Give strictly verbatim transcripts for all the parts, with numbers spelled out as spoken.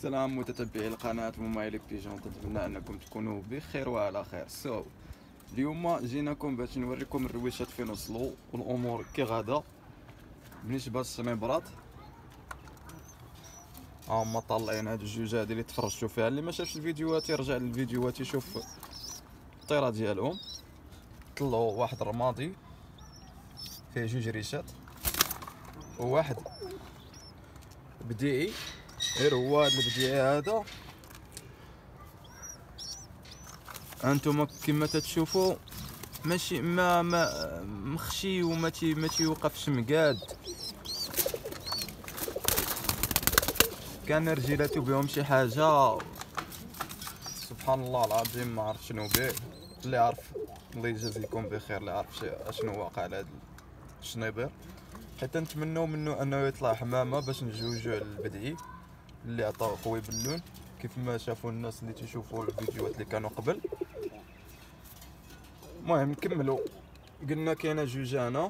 السلام متتبعي القناة مومايلي بيجون، نتمنى انكم تكونوا بخير وعلى خير. سو so, اليوم جيناكم باش نوريكم الرويشات فين وصلوا والامور كي غادا. بالنسبه للصنيبرات هما طالعين هاد الجوج هادي اللي تفرجتوا فيها. اللي ما شافش الفيديوهات يرجع للفيديوهات يشوف الطيره ديالهم. طلعوا واحد رمادي فيه جوج ريشات وواحد بديعي. غير هو هاد البديعي هذا انتم كما تتشوفوا ماشي ما ما مخشي وما تي ما تيوقفش مقاد. كان رجيلاتو بهم شي حاجه سبحان الله العظيم، ما عرفت شنو به. اللي عارف الله يجازيكم بخير، اللي عارف شنو واقع لهاد الشنيبر. حتى نتمنوا منه انه يطلع حمامه باش نجوجو البدعي اللي عطاو خوي بلون كيف ما شافوا الناس اللي تيشوفوا الفيديوهات اللي كانوا قبل. المهم نكملوا. قلنا كاينه جوجه هنا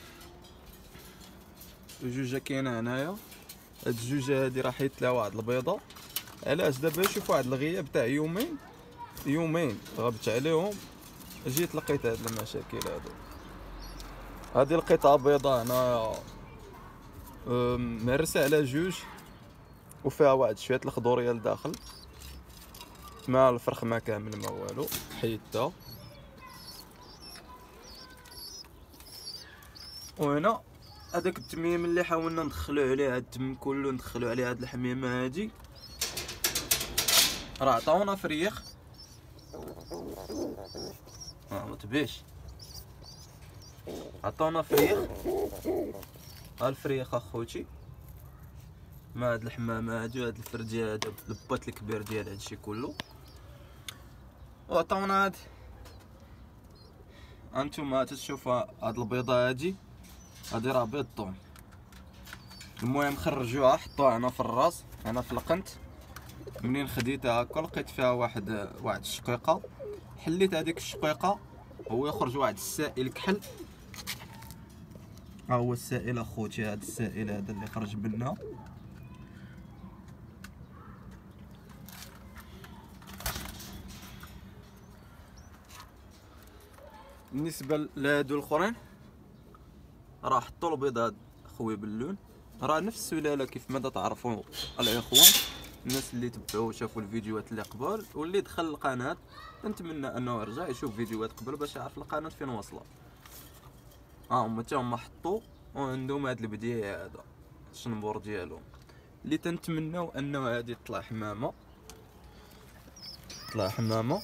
وجوجه كاينه هنايا. هاد الجوجه هادي راه حيدت لها واحد البيضه. علاش؟ دابا شوف واحد الغياب تاع يومين يومين غبت عليهم جيت لقيت هاد المشاكل هادو. هادي لقيتها بيضه هنايا مهرسه على جوج وفيها واحد شويه الخضوريه لداخل، ما الفرخ ما كامل ما والو، حيدتها. وهنا هذاك التميم اللي حاولنا ندخلو عليه، هاد التم كله ندخلو عليه هاد الحميمه هادي، راه عطاونا فريخ. ها ما تبيش عطاونا فريخ. ها الفريخ اخوتي مع هاد الحمامه هادي وهاد الفردي هذا الباط الكبير ديال هادشي كله. وعطاونا هاد انتم تشوفوا هاد البيضه هادي هادي راه بيض طون. المهم خرجوها حطوها هنا في الراس هنا في القنت. منين خديتها هكا لقيت فيها واحد واحد الشقيقه، حليت هذيك الشقيقه هو يخرج واحد السائل كحل. ها هو السائل اخوتي، هذا السائل هذا اللي خرج منها. بالنسبه لهادو الاخرين راه حطوا البيض هاد خويا بلون، راه نفس السلاله كيف ما تعرفوا الاخوان. الناس اللي تبعوا وشافوا الفيديوهات اللي قبل واللي دخل القناه نتمنى انه يرجع يشوف فيديوهات قبل باش يعرف القناه فين واصله. ها هما حتى هما حطوا وعندهم هاد البديع هذا الشنبور ديالهم اللي تنتمناو انه هادي تطلع حمامه تطلع حمامه.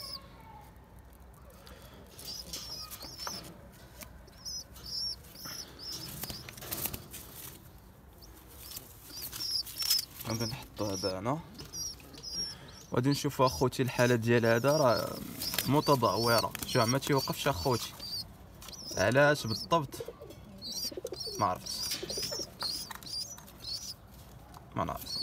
غادي نحطو هذا هنا وغادي نشوفو اخوتي الحاله ديال هذا راه متدهوره. شوف ما تيوقفش اخوتي. علاش بالضبط ما عرفتش ما نعرف.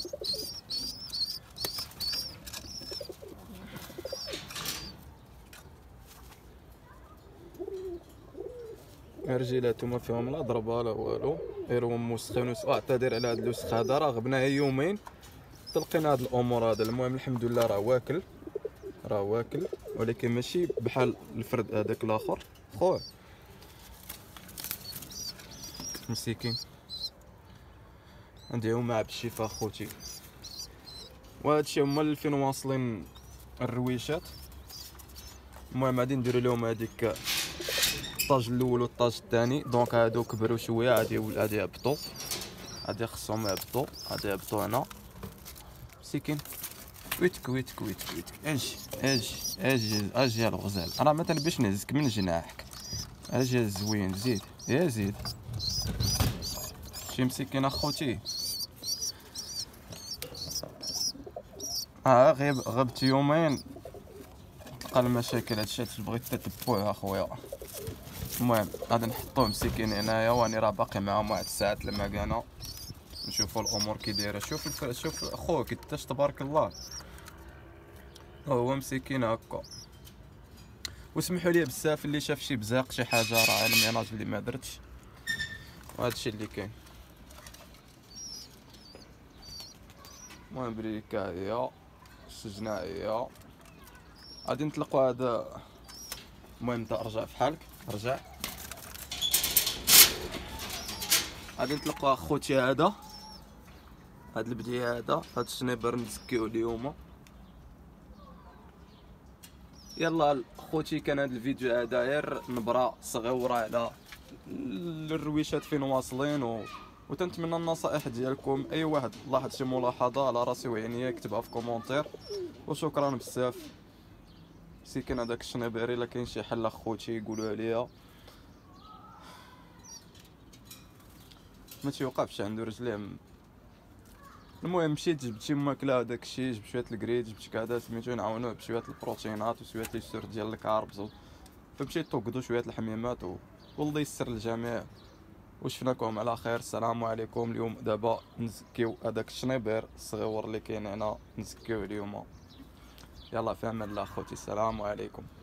رجيلاتو ما فيهم لا ضربه لا والو، غير هما موسخين. حتى داير على هاد الوسخ هذا راه غبناه يومين تلقينا هاد الامور هذا. المهم الحمد لله راه واكل راه واكل، ولكن ماشي بحال الفرد هذاك الاخر خويا مسكين. ندعيو معاه بالشفاء خوتي. وهادشي هما اللي فين واصلين الرويشات. المهم غادي نديرو لهم هذيك الطاج الاول والطاج الثاني. دونك هادو كبروا شويه غادي غادي يهبطوا، غادي خصهم يهبطوا غادي يهبطوا هنا. مسكين ويتك ويتك ويتك ويتك اجي اجي اجي اجي الغزال. راه ما تنبيش نهزك من جناحك. اجي الزوين زيد يا زيد. شي مسكين اخوتي. اه غيب غبت يومين تلقى المشاكل. هادشي تبغي تتبعوه اخويا. المهم غادي نحطوه مسكين هنايا واني راه باقي معاهم واحد الساعات لما كان نشوفوا الامور كي دايره. شوف الفرق شوف اخوك تاش تبارك الله هو مسكين هكا. وسمحوا لي بزاف اللي شاف شي بزاق شي حاجه راه على الميناج اللي ما درتش. وهذا الشيء اللي كاين. المهم بريكا هي السجنة هي غادي نطلقوا هذا. المهم انت ارجع في حالك، رجع. غادي نطلقوا اخوتي هذا هاد البدي هذا هاد الشنيبر نزكيو اليوم. يلا خوتي، كان هذا الفيديو هذا غير نبره صغيره على الرويشات فين واصلين و... وتنتمنى النصائح ديالكم. اي واحد لاحظ شي ملاحظه على راسي وعينيا يكتبها في كومونتير، وشكرا بزاف. سي كان هذاك الشنيبري الا كاين شي حل اخوتي يقولوا عليا. ما تيوقفش عنده رجليه. المهم مشيت جبت شي ماكله وداك الشيء، جبت شويه الكريد، جبت كذا سميتو نعاونوه بشويه البروتينات وشويه لي سور ديال الكاربز، فمشيت توقدو شويه الحميمات و... والله يسر الجميع. وشفناكم على خير. السلام عليكم. اليوم دابا نزكيو هذاك الشنيبر الصغيور اللي كاين هنا، نزكيوه اليوم. يلا في امان الله خوتي، السلام عليكم.